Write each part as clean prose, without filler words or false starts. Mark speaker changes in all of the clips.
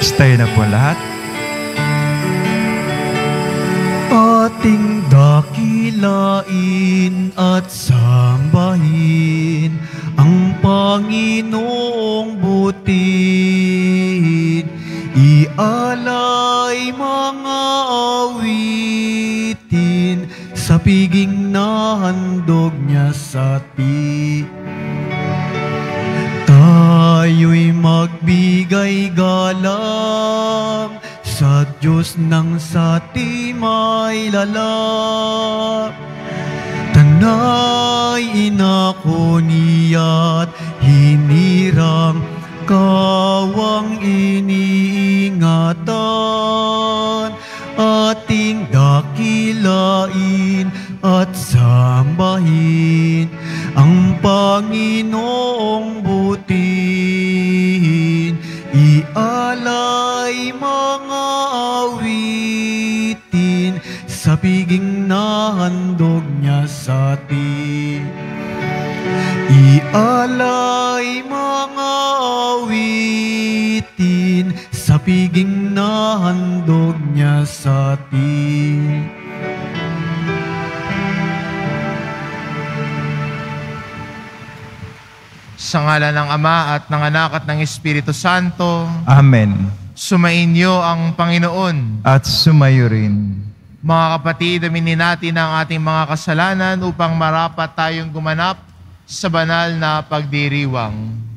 Speaker 1: Stay na po lahat.
Speaker 2: Ating dakilain at sambahin ang Panginoong butid. Ialay mga awitin sa piging na handog niya sa atin. Tayo'y magbigay galang sa Diyos ng sa timay lalak. Tanay inako niya't hinirang kawang iniingatan. Ating dakilain at sambahin ang Panginoong butin. Ialay mga awitin sa piging na handog niya sa atin. Ialay mga awitin sa piging na handog niya sa atin.
Speaker 3: Sa ngalan ng Ama at ng Anak at ng Espiritu Santo.
Speaker 1: Amen.
Speaker 3: Sumainyo ang Panginoon.
Speaker 1: At sumayo rin.
Speaker 3: Mga kapatid, aminin natin ang ating mga kasalanan upang marapat tayong gumanap sa banal na pagdiriwang.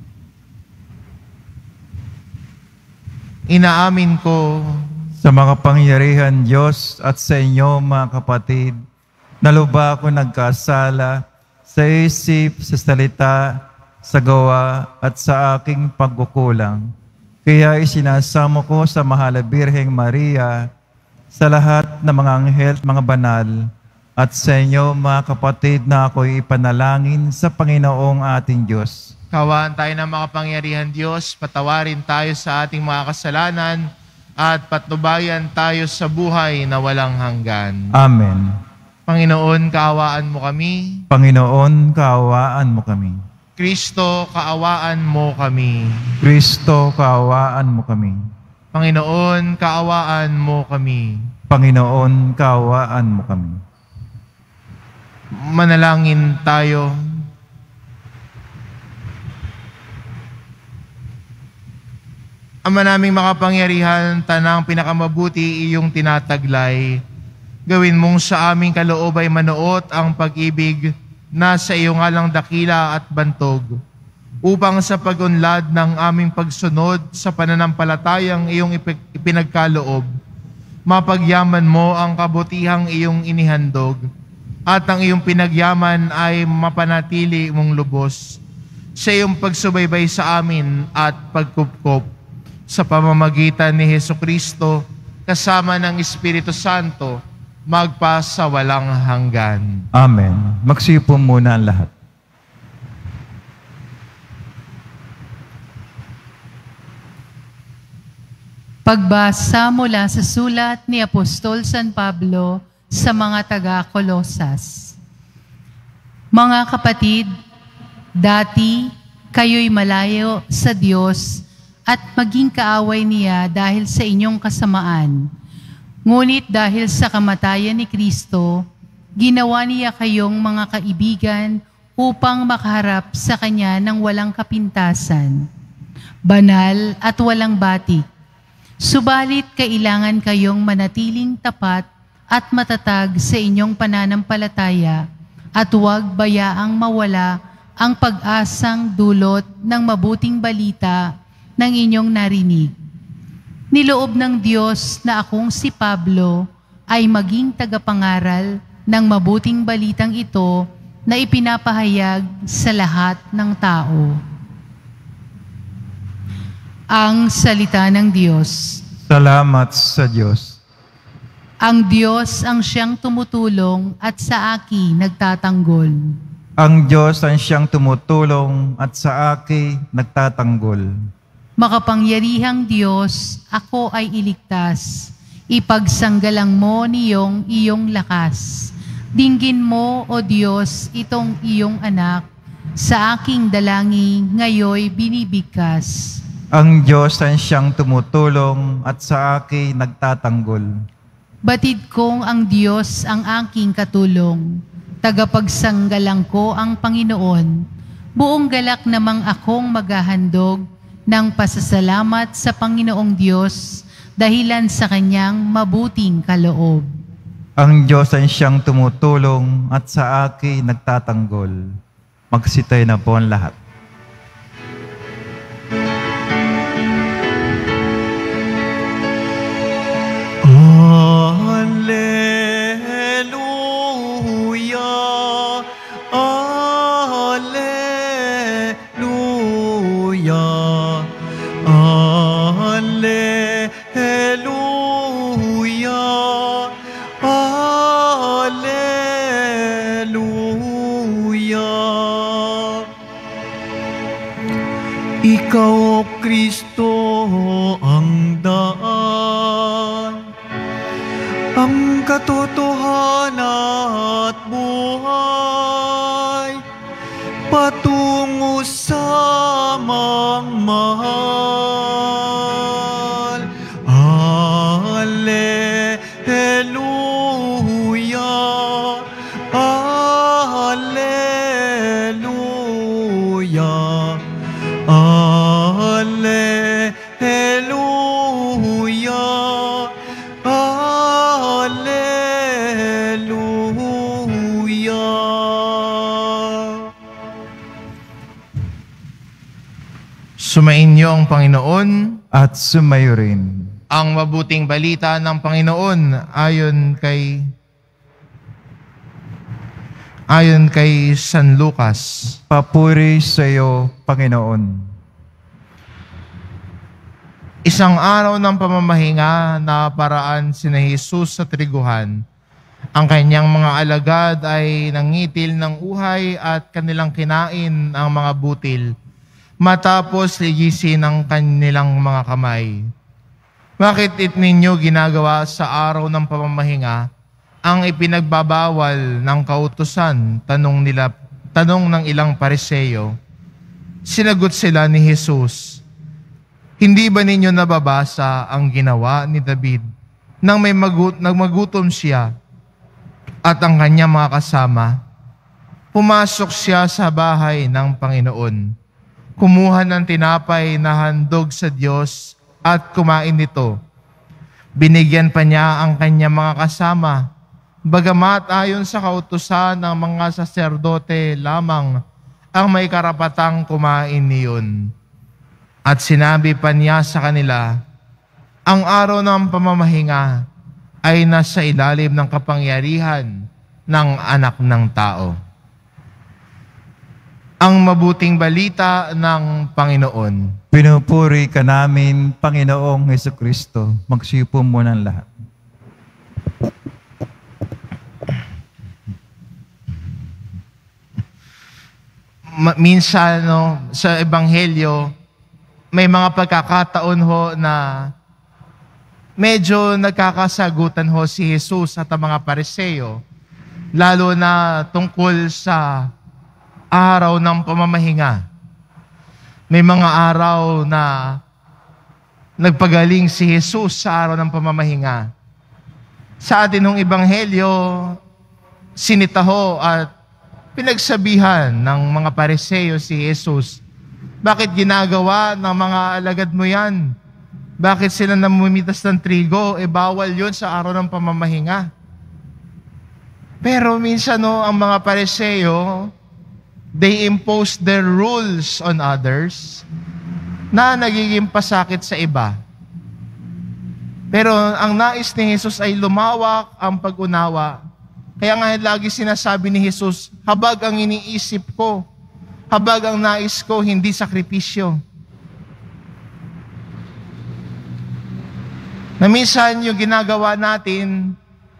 Speaker 3: Inaamin ko
Speaker 1: sa makapangyarihan Diyos at sa inyo mga kapatid, na lubha ako nagkasala sa isip, sa salita, sa gawa at sa aking pagkukulang. Kaya isinasamo ko sa mahal na Birheng Maria, sa lahat ng mga anghel at mga banal, at sa inyo mga kapatid na ako'y ipanalangin sa Panginoong ating Diyos.
Speaker 3: Kawaan tayo ng makapangyarihan Diyos, patawarin tayo sa ating mga kasalanan, at patnubayan tayo sa buhay na walang hanggan.
Speaker 1: Amen.
Speaker 3: Panginoon, kaawaan mo kami.
Speaker 1: Panginoon, kaawaan mo kami.
Speaker 3: Kristo, kaawaan mo kami.
Speaker 1: Kristo, kaawaan mo kami.
Speaker 3: Panginoon, kaawaan mo kami.
Speaker 1: Panginoon, kaawaan mo kami.
Speaker 3: Manalangin tayo. Ama naming makapangyarihan, tanang pinakamabuti iyong tinataglay. Gawin mong sa aming kaloob ay manuot ang pag-ibig na sa iyo nga lang dakila at bantog, upang sa pag-unlad ng aming pagsunod sa pananampalatayang iyong ipinagkaloob, mapagyaman mo ang kabutihang iyong inihandog, at ang iyong pinagyaman ay mapanatili mong lubos sa iyong pagsubaybay sa amin at pagkupkop sa pamamagitan ni Hesukristo kasama ng Espiritu Santo, magpa sa walang hanggan.
Speaker 1: Amen. Magsipo muna ang lahat.
Speaker 4: Pagbasa mula sa sulat ni Apostol San Pablo sa mga taga-Kolosas. Mga kapatid, dati kayo'y malayo sa Diyos at maging kaaway niya dahil sa inyong kasamaan. Ngunit dahil sa kamatayan ni Kristo, ginawa niya kayong mga kaibigan upang makaharap sa Kanya ng walang kapintasan, banal at walang batik. Subalit kailangan kayong manatiling tapat at matatag sa inyong pananampalataya at huwag bayaang mawala ang pag-asang dulot ng mabuting balita ng inyong narinig. Niloob ng Diyos na akong si Pablo ay maging tagapangaral ng mabuting balitang ito na ipinapahayag sa lahat ng tao. Ang salita ng Diyos.
Speaker 1: Salamat sa Diyos.
Speaker 4: Ang Diyos ang siyang tumutulong at sa akin nagtatanggol.
Speaker 1: Ang Diyos ang siyang tumutulong at sa akin nagtatanggol.
Speaker 4: Makapangyarihang Diyos, ako ay iligtas. Ipagsanggalang mo niyong iyong lakas. Dinggin mo, O Diyos, itong iyong anak. Sa aking dalangin ngayoy binibigkas.
Speaker 1: Ang Diyos ay siyang tumutulong at sa akin nagtatanggol.
Speaker 4: Batid kong ang Diyos ang aking katulong. Tagapagsanggalang ko ang Panginoon. Buong galak namang akong maghahandog ng pasasalamat sa Panginoong Diyos dahilan sa kanyang mabuting kaloob.
Speaker 1: Ang Diyos ay siyang tumutulong at sa akin nagtatanggol. Magsitay na po ang lahat.
Speaker 2: Alleluia, Alleluia, Alleluia, Alleluia. Ikaw, O Kristo, ang daan, ang katotohanan at buhay, patungo sa mangmahal. Alleluia, Alleluia, Alleluia, Alleluia.
Speaker 3: Sumainyo ang Panginoon.
Speaker 1: At sumayo rin.
Speaker 3: Ang mabuting balita ng Panginoon ayon kay San Lucas.
Speaker 1: Papuri sa iyo, Panginoon.
Speaker 3: Isang araw ng pamamahinga na paraan sina Jesus sa triguhan. Ang kanyang mga alagad ay nangitil ng uhay at kanilang kinain ang mga butil, matapos ligisin ang kanilang mga kamay. Bakit ninyo ginagawa sa araw ng pamamahinga ang ipinagbabawal ng kautusan? Tanong ng ilang Pariseo. Sinagot sila ni Jesus, hindi ba ninyo nababasa ang ginawa ni David nang magutom siya at ang kanyang mga kasama? Pumasok siya sa bahay ng Panginoon, kumuha ng tinapay na handog sa Diyos at kumain nito. Binigyan pa niya ang kanyang mga kasama, bagamat ayon sa kautusan ng mga saserdote lamang ang may karapatang kumain niyon. At sinabi pa niya sa kanila, ang araw ng pamamahinga ay nasa ilalim ng kapangyarihan ng Anak ng Tao. Ang mabuting balita ng Panginoon.
Speaker 1: Pinupuri ka namin, Panginoong Hesukristo. Magsipo muna ang lahat.
Speaker 3: Minsan sa Ebanghelyo, may mga pagkakataon ho na medyo nagkakasagutan ho si Jesus at ang mga Pariseo, lalo na tungkol sa araw ng pamamahinga. May mga araw na nagpagaling si Jesus sa araw ng pamamahinga. Sa atin ng Ebanghelyo, sinitaho at pinagsabihan ng mga Pariseo si Jesus, bakit ginagawa ng mga alagad mo yan? Bakit sila namumitas ng trigo? Bawal yun sa araw ng pamamahinga. Pero minsan ang mga Pariseo, they impose their rules on others na nagiging pasakit sa iba. Pero ang nais ni Jesus ay lumawak ang pag-unawa. Kaya nga lagi sinasabi ni Jesus, habag ang iniisip ko, habag ang nais ko, hindi sakripisyo. Na minsan yung ginagawa natin,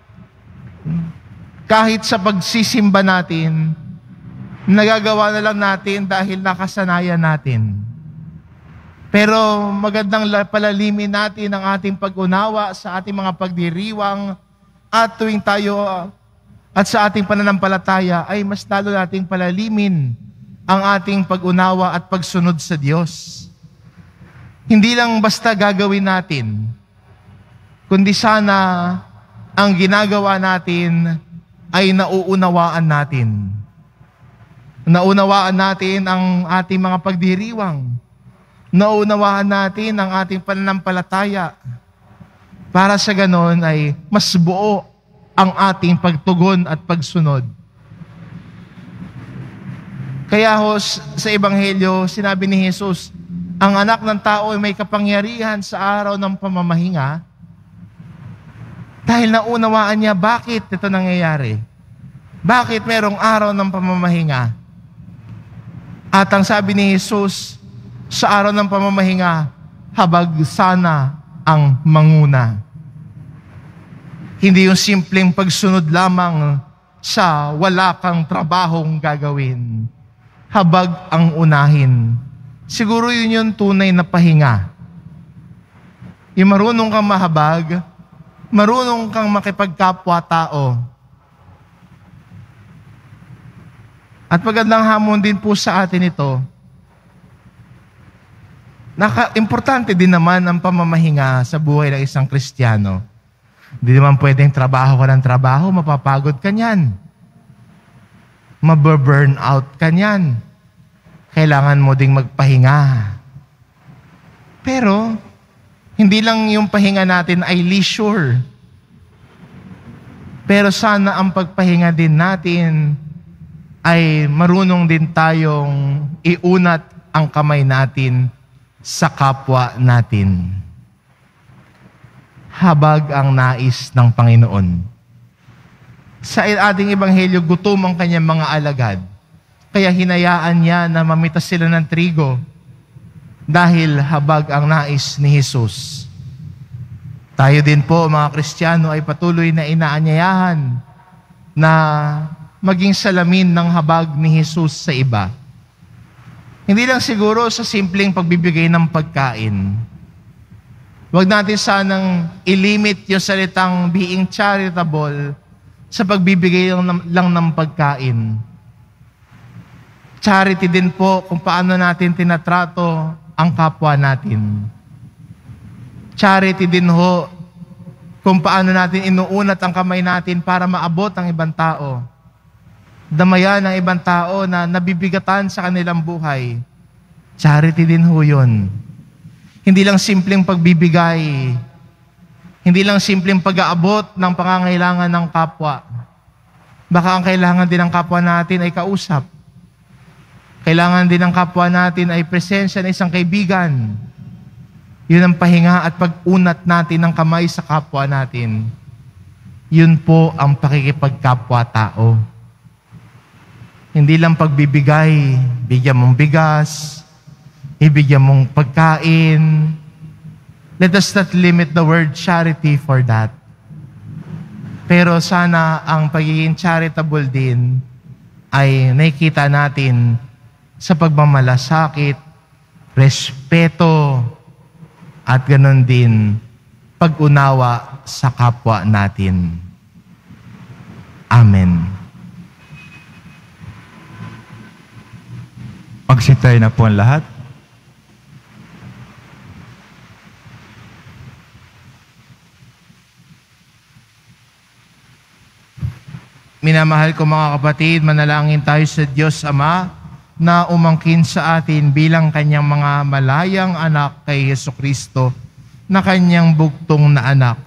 Speaker 3: kahit sa pagsisimba natin, nagagawa na lang natin dahil nakasanayan natin. Pero magandang palalimin natin ang ating pag-unawa sa ating mga pagdiriwang at tuwing tayo at sa ating pananampalataya ay mas lalo nating palalimin ang ating pag-unawa at pagsunod sa Diyos. Hindi lang basta gagawin natin, kundi sana ang ginagawa natin ay nauunawaan natin. Naunawaan natin ang ating mga pagdiriwang. Naunawaan natin ang ating pananampalataya. Para sa ganon ay mas buo ang ating pagtugon at pagsunod. Kaya sa Ebanghelyo, sinabi ni Jesus, ang anak ng tao ay may kapangyarihan sa araw ng pamamahinga dahil naunawaan niya bakit ito nangyayari. Bakit merong araw ng pamamahinga? At ang sabi ni Jesus, sa araw ng pamamahinga, habag sana ang manguna. Hindi yung simpleng pagsunod lamang sa wala kang trabahong gagawin. Habag ang unahin. Siguro yun yung tunay na pahinga. Yung marunong kang mahabag, marunong kang makipagkapwa-tao. At magandang hamon din po sa atin ito, importante din naman ang pamamahinga sa buhay ng isang Kristiyano. Hindi naman pwedeng trabaho ka ng trabaho, mapapagod ka niyan. Maburn out ka niyan. Kailangan mo ding magpahinga. Pero, hindi lang yung pahinga natin ay leisure. Pero sana ang pagpahinga din natin ay marunong din tayong iunat ang kamay natin sa kapwa natin. Habag ang nais ng Panginoon. Sa ating Ebanghelyo, gutom ang kanyang mga alagad. Kaya hinayaan niya na mamitas sila ng trigo dahil habag ang nais ni Jesus. Tayo din po, mga Kristiyano, ay patuloy na inaanyayahan na maging salamin ng habag ni Jesus sa iba. Hindi lang siguro sa simpleng pagbibigay ng pagkain. Huwag natin sanang ilimit yung salitang being charitable sa pagbibigay lang ng pagkain. Charity din po kung paano natin tinatrato ang kapwa natin. Charity din ho kung paano natin inuunat ang kamay natin para maabot ang ibang tao. Damayan ang ibang tao na nabibigatan sa kanilang buhay. Charity din ho yun. Hindi lang simpleng pagbibigay. Hindi lang simpleng pag-aabot ng pangangailangan ng kapwa. Baka ang kailangan din ng kapwa natin ay kausap. Kailangan din ng kapwa natin ay presensya ng isang kaibigan. Yun ang pahinga at pag-unat natin ng kamay sa kapwa natin. Yun po ang pakikipagkapwa-tao. Hindi lang pagbibigay, bigyan mong bigas, ibigyan mong pagkain. Let us not limit the word charity for that. Pero sana ang pagiging charitable din ay nakikita natin sa pagmamalasakit, respeto, at ganon din pag-unawa sa kapwa natin. Amen.
Speaker 1: Magsitayo na po ang lahat.
Speaker 3: Minamahal ko mga kapatid, manalangin tayo sa Diyos Ama na umangkin sa atin bilang kanyang mga malayang anak kay Jesucristo na kanyang bugtong na anak.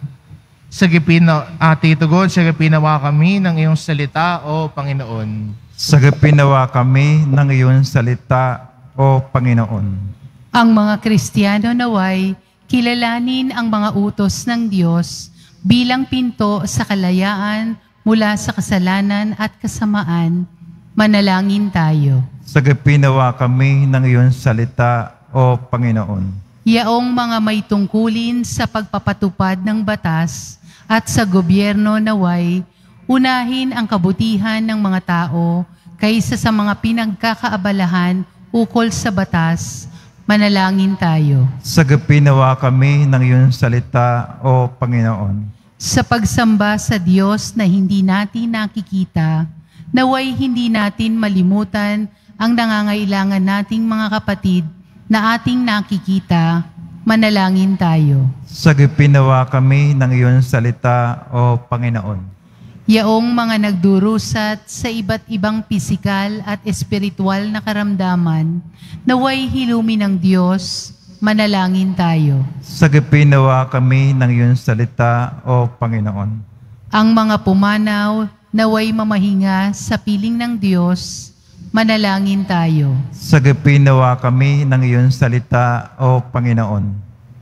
Speaker 3: Tugon, sagapinawa kami ng iyong salita, O Panginoon.
Speaker 1: Sagapinawa kami ng iyong salita, O Panginoon.
Speaker 4: Ang mga Kristiyano naway kilalanin ang mga utos ng Diyos bilang pinto sa kalayaan mula sa kasalanan at kasamaan. Manalangin tayo.
Speaker 1: Sagapinawa kami ng iyong salita, O Panginoon.
Speaker 4: Yaong mga may tungkulin sa pagpapatupad ng batas at sa gobyerno naway, unahin ang kabutihan ng mga tao kaysa sa mga pinagkakaabalahan ukol sa batas. Manalangin tayo.
Speaker 1: Sagapinawa kami ng iyong salita, O Panginoon.
Speaker 4: Sa pagsamba sa Diyos na hindi natin nakikita, naway hindi natin malimutan ang nangangailangan nating mga kapatid na ating nakikita Manalangin tayo.
Speaker 1: Sagipin nawa kami ng iyong salita, O Panginoon.
Speaker 4: Yaong mga nagdurusat sa iba't ibang pisikal at espiritual na karamdaman, naway hilumi ng Diyos, manalangin tayo.
Speaker 1: Sagipin nawa kami ng iyong salita, O Panginoon.
Speaker 4: Ang mga pumanaw, naway mamahinga sa piling ng Diyos, manalangin tayo.
Speaker 1: Sagipin nawa kami ng iyong salita, O Panginoon.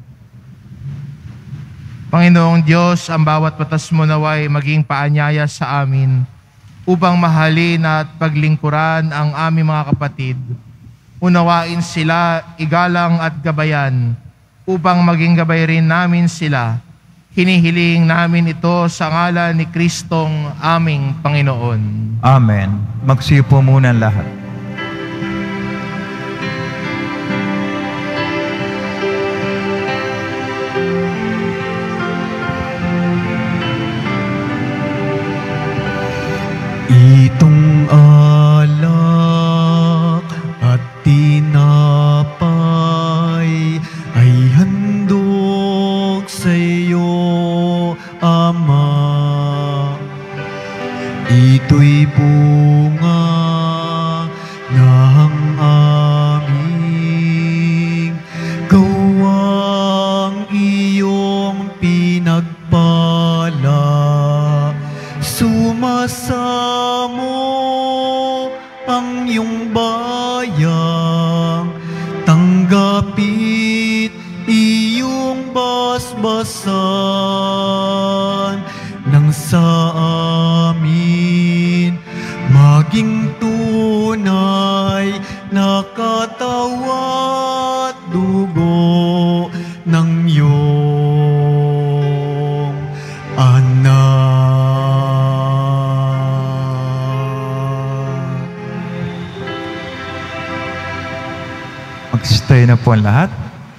Speaker 3: Panginoong Diyos, ang bawat batas mo naway maging paanyaya sa amin upang mahalin at paglingkuran ang aming mga kapatid. Unawain sila, igalang at gabayan upang maging gabay rin namin sila. Hinihiling namin ito sa ngalan ni Kristong aming Panginoon.
Speaker 1: Amen. Magsipo muna lahat.
Speaker 2: Itong alak at tinapay ay handog sa iyo, Ama. Ito'y bunga ng aming gawang iyong pinagpala. Sumasamo ang iyong bayang, tanggapit iyong basbasan nang sa amin maging tunay na katawan at dugo ng iyong anak.
Speaker 1: Mag-stay na po ang lahat.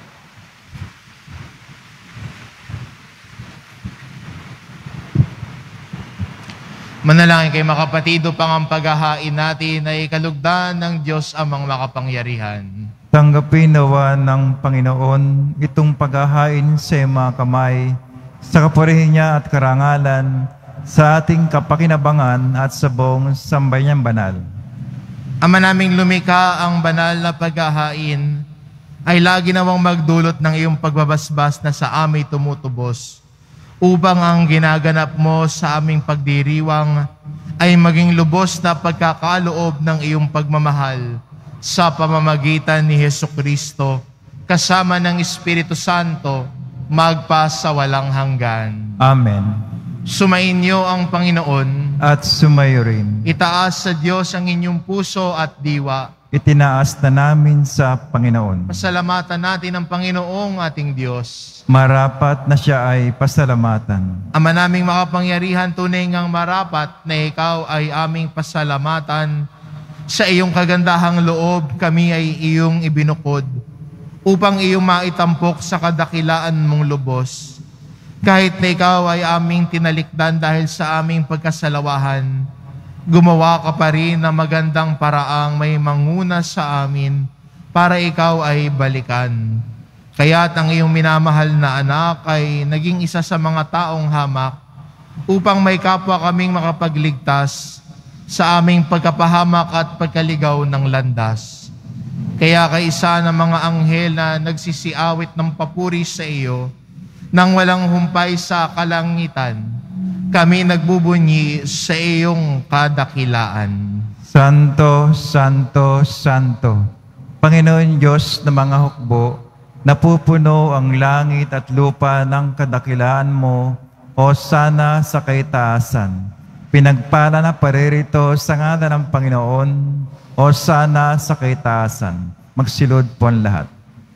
Speaker 3: Manalangin kayo mga kapatid upang ang paghahain natin ay kalugdan ng Diyos amang makapangyarihan.
Speaker 1: Tanggapin nawa ng Panginoon itong paghahain sa iyong mga kamay, sa kapurihan niya at karangalan, sa ating kapakinabangan at sa buong sambayanang banal.
Speaker 3: Ama naming lumikha, ang banal na paghahain ay lagi nawang magdulot ng iyong pagbabasbas na sa amin tumutubos, upang ang ginaganap mo sa aming pagdiriwang ay maging lubos na pagkakaloob ng iyong pagmamahal sa pamamagitan ni Hesukristo, kasama ng Espiritu Santo, magpa sa walang hanggan.
Speaker 1: Amen.
Speaker 3: Sumainyo ang Panginoon.
Speaker 1: At sumayo rin.
Speaker 3: Itaas sa Diyos ang inyong puso at diwa.
Speaker 1: Itinaas na namin sa Panginoon.
Speaker 3: Pasalamatan natin ang Panginoong ating Diyos.
Speaker 1: Marapat na siya ay pasalamatan.
Speaker 3: Ama naming makapangyarihan, tunay ngang marapat na ikaw ay aming pasalamatan. Sa iyong kagandahang loob, kami ay iyong ibinukod upang iyong maitampok sa kadakilaan mong lubos. Kahit na ikaw ay aming tinalikdan dahil sa aming pagkasalawahan, gumawa ka pa rin na magandang paraang may manguna sa amin para ikaw ay balikan. Kaya't ang iyong minamahal na anak ay naging isa sa mga taong hamak upang may kapwa kaming makapagligtas sa aming pagkapahamak at pagkaligaw ng landas. Kaya kaisa ng mga anghel na nagsisiawit ng papuri sa iyo, nang walang humpay sa kalangitan, kami nagbubunyi sa iyong kadakilaan.
Speaker 1: Santo, Santo, Santo, Panginoon Diyos ng mga hukbo, napupuno ang langit at lupa ng kadakilaan mo, o sana sa kaitaasan. Pinagpala na paririto sa ngalan ng Panginoon, o sana sa kaitaasan. Magsilod po ang lahat.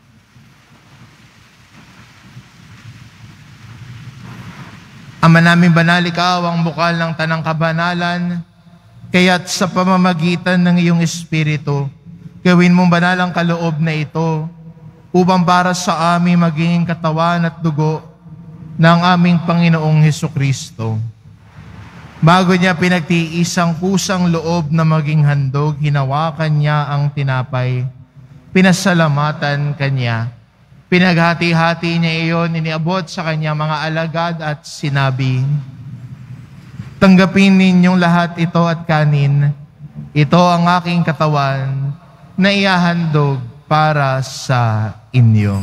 Speaker 3: Ama namin banal, ikaw ang bukal ng tanang kabanalan, kaya't sa pamamagitan ng iyong Espiritu, gawin mong banal ang kaloob na ito, upang para sa amin maging katawan at dugo ng aming Panginoong Hesukristo. Bago niya pinagtiis ang kusang loob na maging handog, hinawakan niya ang tinapay, pinasalamatan kanya, Pinaghati-hati niya iyon, iniabot sa kanyang mga alagad at sinabi, "Tanggapin ninyong lahat ito at kanin. Ito ang aking katawan na ihahandog para sa inyo."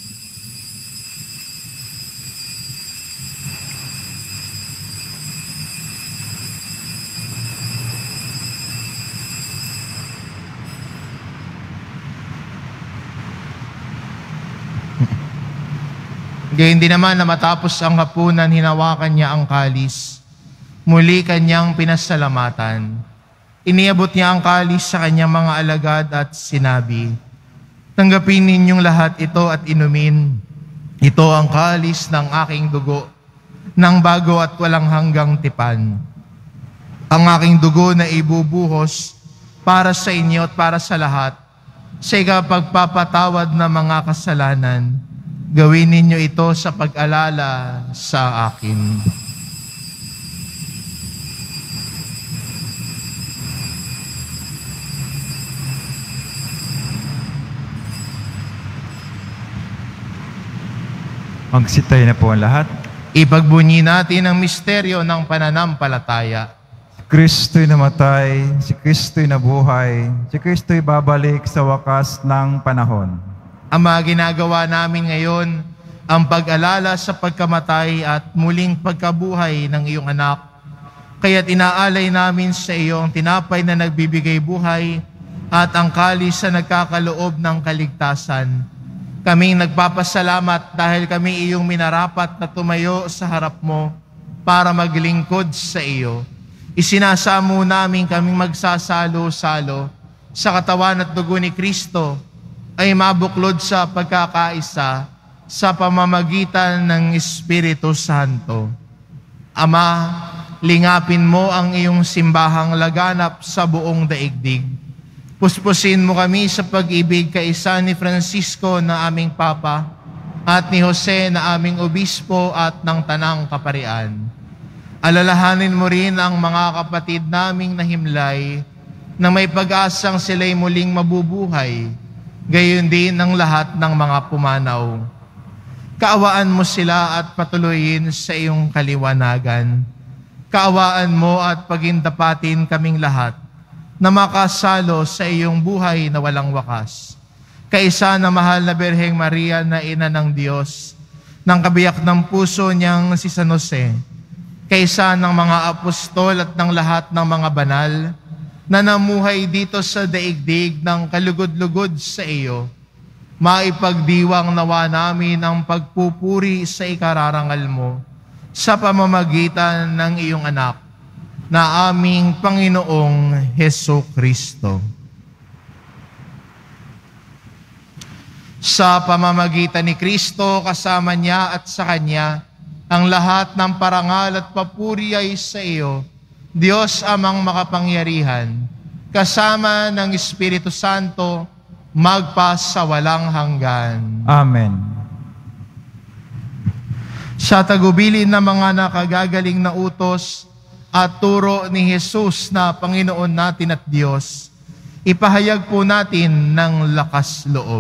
Speaker 3: Gayun din naman na matapos ang hapunan, hinawakan niya ang kalis. Muli kanyang pinasalamatan. Iniabot niya ang kalis sa kanyang mga alagad at sinabi, "Tanggapin ninyong lahat ito at inumin. Ito ang kalis ng aking dugo, ng bago at walang hanggang tipan. Ang aking dugo na ibubuhos para sa inyo at para sa lahat, sa ikapagpapatawad ng mga kasalanan. Gawin ninyo ito sa pag-alala sa akin."
Speaker 1: Magsitay na po ang lahat.
Speaker 3: Ipagbunyi natin ang misteryo ng pananampalataya.
Speaker 1: Si Kristo'y namatay, si Kristo'y nabuhay, si Kristo'y babalik sa wakas ng panahon.
Speaker 3: Ama, ginagawa namin ngayon ang pag-alala sa pagkamatay at muling pagkabuhay ng iyong anak. Kaya't inaalay namin sa iyo ang tinapay na nagbibigay buhay at ang kalis na nagkakaloob ng kaligtasan. Kaming nagpapasalamat dahil kami iyong minarapat na tumayo sa harap mo para maglingkod sa iyo. Isinasamo namin kaming magsasalo-salo sa katawan at dugo ni Kristo ay mabuklod sa pagkakaisa sa pamamagitan ng Espiritu Santo. Ama, lingapin mo ang iyong simbahang laganap sa buong daigdig. Puspusin mo kami sa pag-ibig kaisa ni Francisco na aming Papa at ni Jose na aming Obispo at ng Tanang Kaparian. Alalahanin mo rin ang mga kapatid naming nahimlay na may pag-asang sila'y muling mabubuhay, gayon din ang lahat ng mga pumanaw. Kaawaan mo sila at patuloyin sa iyong kaliwanagan. Kaawaan mo at pagindapatin kaming lahat na makasalo sa iyong buhay na walang wakas. Kaisa na mahal na Birheng Maria na Ina ng Diyos, ng kabiyak ng puso niyang si San Jose, kaisa ng mga apostol at ng lahat ng mga banal na namuhay dito sa daigdig ng kalugod-lugod sa iyo, maipagdiwang nawa namin ang pagpupuri sa ikararangal mo sa pamamagitan ng iyong anak, na aming Panginoong Hesukristo. Sa pamamagitan ni Kristo, kasama niya at sa Kanya, ang lahat ng parangal at papuri ay sa iyo, Diyos amang makapangyarihan, kasama ng Espiritu Santo, magpa sa walang hanggan.
Speaker 1: Amen.
Speaker 3: Sa tagubilin ng mga nakagagaling na utos at turo ni Jesus na Panginoon natin at Diyos, ipahayag po natin ng lakas loob.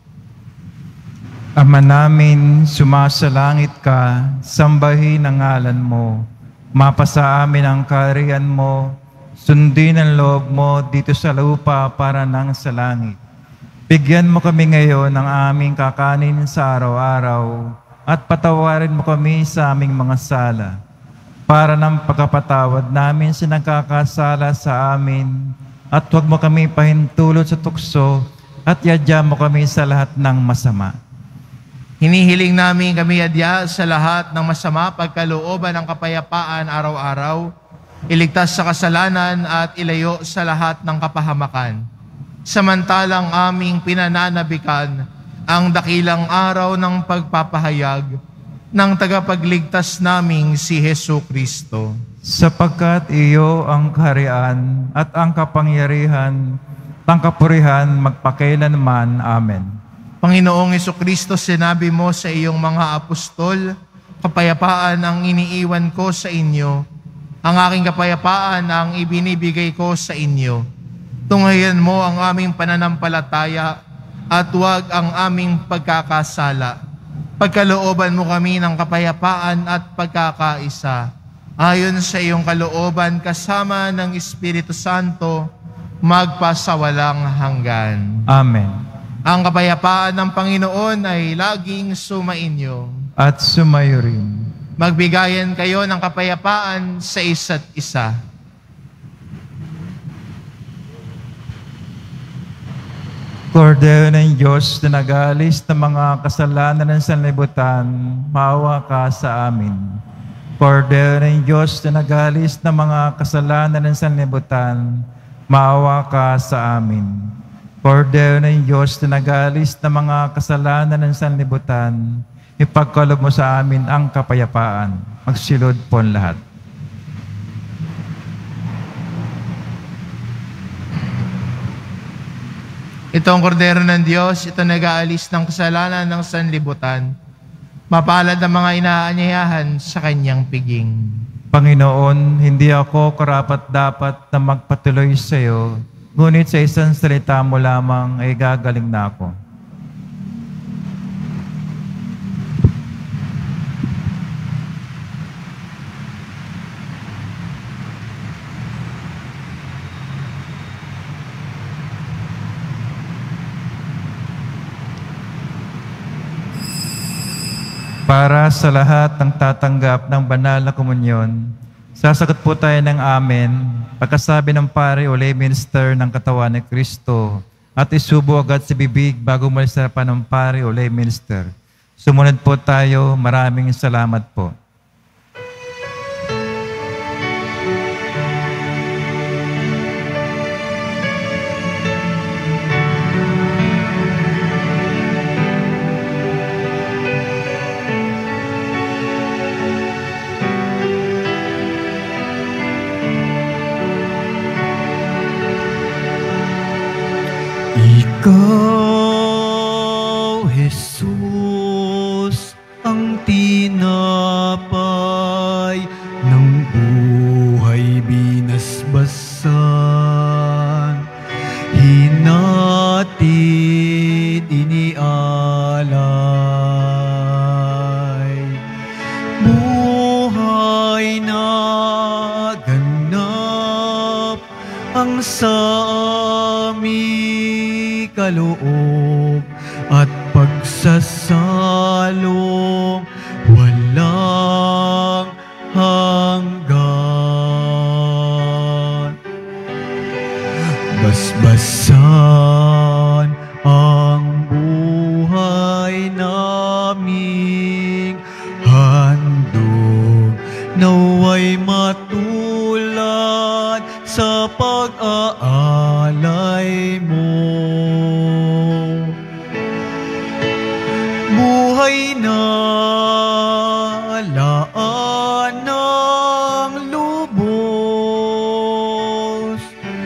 Speaker 1: Ama namin, sumasalangit ka, sambahin ang ngalan mo. Mapasa amin ang kaharian mo, sundin ang loob mo dito sa lupa para nang sa langit. Bigyan mo kami ngayon ng aming kakanin sa araw-araw at patawarin mo kami sa aming mga sala, para ng pagkapatawad namin sa nagkakasala sa amin, at huwag mo kami pahintulot sa tukso at yadya mo kami sa lahat ng masama.
Speaker 3: Hinihiling namin kami adya sa lahat ng masama, pagkalooban ng kapayapaan araw-araw, iligtas sa kasalanan at ilayo sa lahat ng kapahamakan. Samantalang aming pinananabikan ang dakilang araw ng pagpapahayag ng tagapagligtas naming si Hesukristo.
Speaker 1: Sapagkat iyo ang kaharian at ang kapangyarihan, ang kapurihan magpakailanman. Amen.
Speaker 3: Panginoong Hesukristo, sinabi mo sa iyong mga apostol, kapayapaan ang iniiwan ko sa inyo, ang aking kapayapaan ang ibinibigay ko sa inyo. Tunghayan mo ang aming pananampalataya at huwag ang aming pagkakasala. Pagkalooban mo kami ng kapayapaan at pagkakaisa. Ayon sa iyong kalooban kasama ng Espiritu Santo, magpasawalang hanggan.
Speaker 1: Amen.
Speaker 3: Ang kapayapaan ng Panginoon ay laging sumainyo.
Speaker 1: At sumayo rin.
Speaker 3: Magbigayan kayo ng kapayapaan sa isa't isa.
Speaker 1: Kordero ng Diyos na nag-aalis ng mga kasalanan ng sanlibutan, maawa ka sa amin. Kordero ng Diyos na nag-aalis ng mga kasalanan ng sanlibutan, maawa ka sa amin. Kordero ng Diyos na nag-aalis ng mga kasalanan ng sanlibutan, ipagkaloob mo sa amin ang kapayapaan. Magsilod po ang lahat.
Speaker 3: Ito ang kordero ng Diyos, ito nag-aalis ng kasalanan ng sanlibutan. Mapalad ang mga inaanyayahan sa kanyang piging.
Speaker 1: Panginoon, hindi ako karapat-dapat na magpatuloy sa iyo, ngunit sa isang salita mo lamang ay gagaling na ako. Para sa lahat ng tatanggap ng banal na komunyon, sasagot po tayo ng amen pagkasabi ng pare o lay minister ng katawan ni Kristo at isubo agad sa bibig bago umalis sa harapan ng pare o lay minister. Sumunod po tayo. Maraming salamat po.
Speaker 2: Ikaw, Jesus, ang tinapay ng buhay binasbasan, hinatid inialay, buhay na ganap ang sa aming kaloob at pagsasalong walang hanggan. Basbasan ang buhay naming handog, naway matulad sa pag-aalay mo. Buhay na laan ng lubos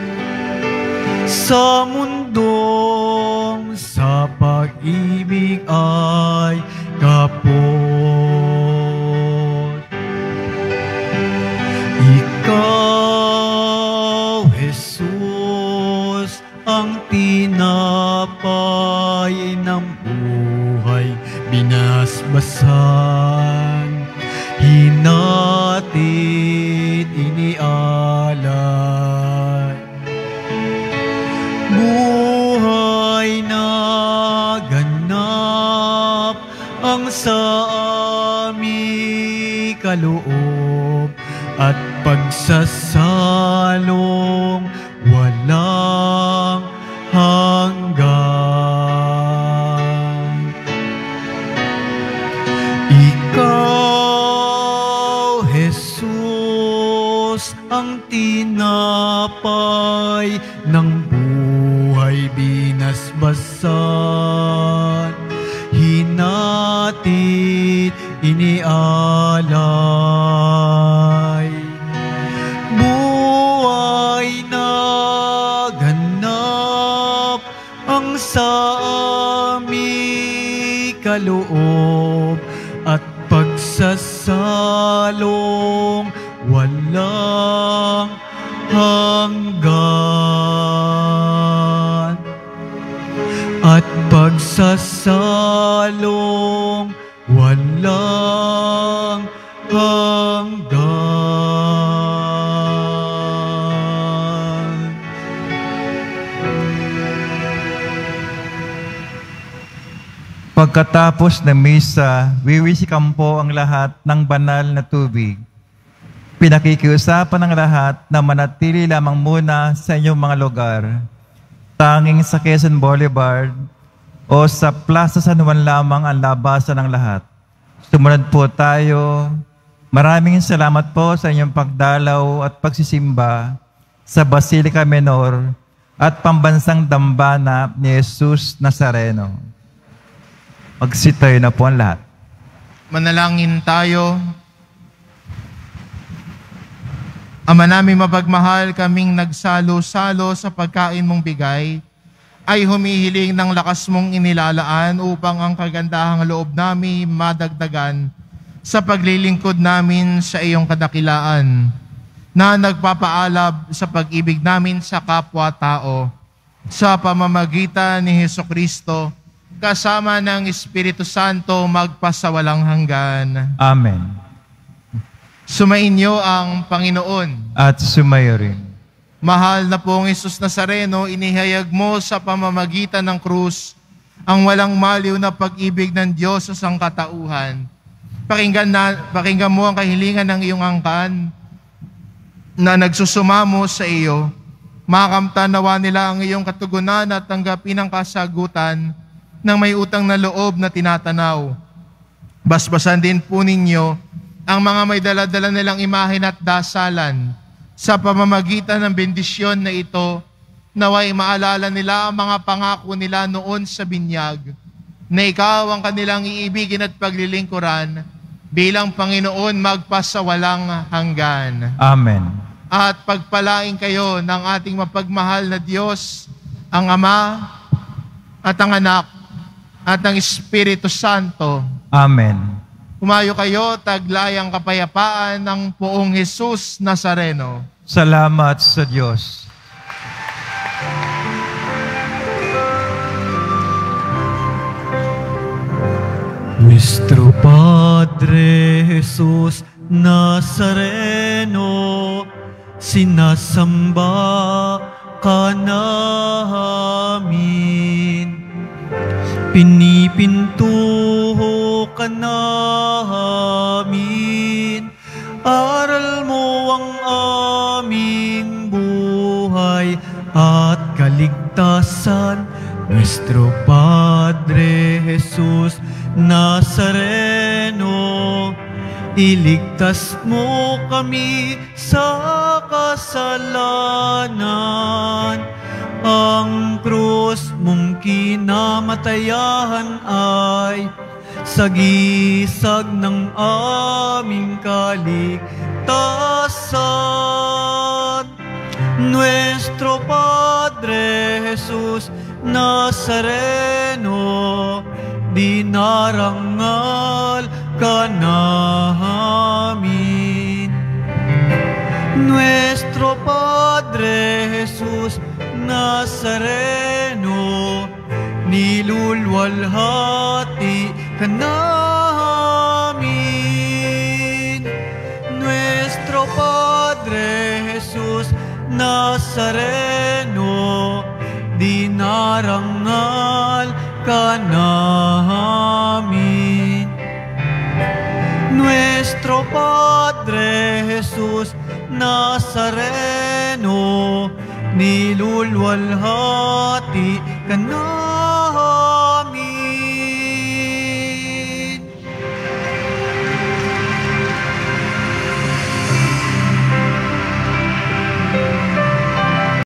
Speaker 2: sa mundong sa pag-ibig ay kapot. Ikaw, Jesus, ang tinapay ng buhay binasbasan, hinatid inialay, buhay na ganap ang sa aming kaloob at pagsasalong walang hanggan. Ikaw, Jesus, ang tinapay ng buhay binasbasan, hinatid inialay, buhay na ganap ang sa aming kaloob at pagsasalong walang hanggan. At nagsasalong walang hanggan.
Speaker 1: Pagkatapos ng misa, wiwisikan po ang lahat ng banal na tubig. Pinakikiusapan ng lahat na manatili lamang muna sa inyong mga lugar. Tanging sa Quezon Boulevard o sa Plaza San Juan lamang ang labasan ng lahat. Sumunod po tayo. Maraming salamat po sa inyong pagdalaw at pagsisimba sa Basilica Menor at Pambansang Dambana ni Jesus Nazareno. Magsitayo na po ang lahat.
Speaker 3: Manalangin tayo. Ama namin mapagmahal, kaming nagsalo-salo sa pagkain mong bigay, ay humihiling ng lakas mong inilalaan upang ang kagandahang loob namin madagdagan sa paglilingkod namin sa iyong kadakilaan, na nagpapaalab sa pag-ibig namin sa kapwa-tao, sa pamamagitan ni Hesukristo, kasama ng Espiritu Santo magpasawalang hanggan.
Speaker 1: Amen.
Speaker 3: Sumainyo ang Panginoon.
Speaker 1: At sumayo rin.
Speaker 3: Mahal na pong Jesus Nazareno, inihayag mo sa pamamagitan ng krus ang walang maliw na pag-ibig ng Diyos sa sangkatauhan. Pakinggan mo ang kahilingan ng iyong angkan na nagsusumamo sa iyo. Makamtanawa nila ang iyong katugunan at tanggapin ang kasagutan ng may utang na loob na tinatanaw. Basbasan din po ninyo ang mga may dala-dala nilang imahen at dasalan. Sa pamamagitan ng bendisyon na ito, naway maalala nila ang mga pangako nila noon sa binyag, na ikaw ang kanilang iibigin at paglilingkuran bilang Panginoon magpasawalang hanggan.
Speaker 1: Amen.
Speaker 3: At pagpalain kayo ng ating mapagmahal na Diyos, ang Ama at ang Anak at ang Espiritu Santo.
Speaker 1: Amen.
Speaker 3: Humayo kayo, taglay ang kapayapaan ng poong Jesus Nazareno.
Speaker 1: Salamat sa Diyos.
Speaker 2: Nuestro Padre Jesus Nazareno, sinasamba ka namin. Pinipintuho ka namin, aral mo ang aming buhay at kaligtasan. Nuestro Padre Jesus Nazareno, iligtas mo kami sa kasalanan. Ang krus mong kinamatayan ay sagisag ng aming kaligtasan. Nuestro Padre Jesus Nazareno, dinarangal ka namin. Nuestro Padre Jesus Nazareno, nilulwalhati ka namin. Nuestro Padre Jesus Nazareno, dinarangal ka namin. Nuestro Padre Jesus Nazareno, nilulwalhati ka namin.